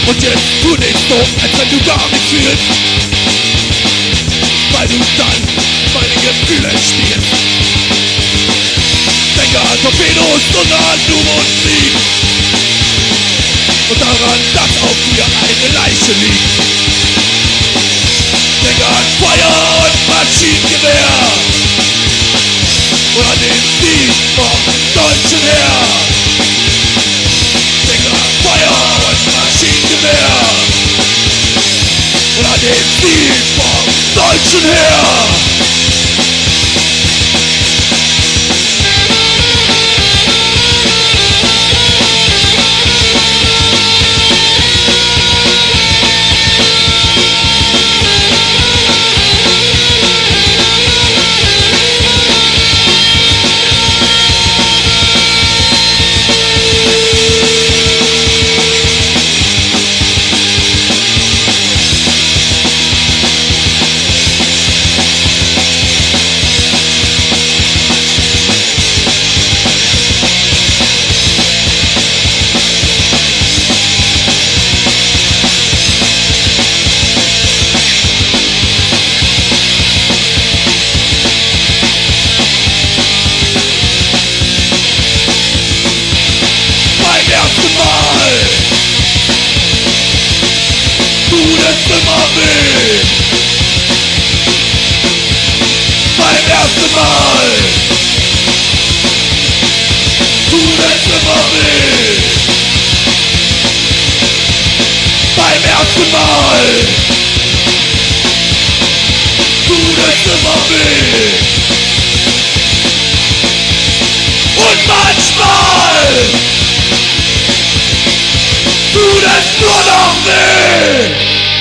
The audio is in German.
Und jetzt tu nicht so, als wenn du gar nichts fühlst, weil du dann meine Gefühle spielst. Denke an Torpedos und an U-Boot-Fliegen und daran, dass auf dir eine Leiche liegt. Denke an Feuer und Maschinengewehr und an den Sieg vom deutschen Heer. Denke an Feuer und Maschinengewehr und an den Sieg vom deutschen Heer. Immer weh. Beim ersten Mal tut es immer weh. Beim ersten Mal tut es immer weh. Und manchmal tut es nur noch weh.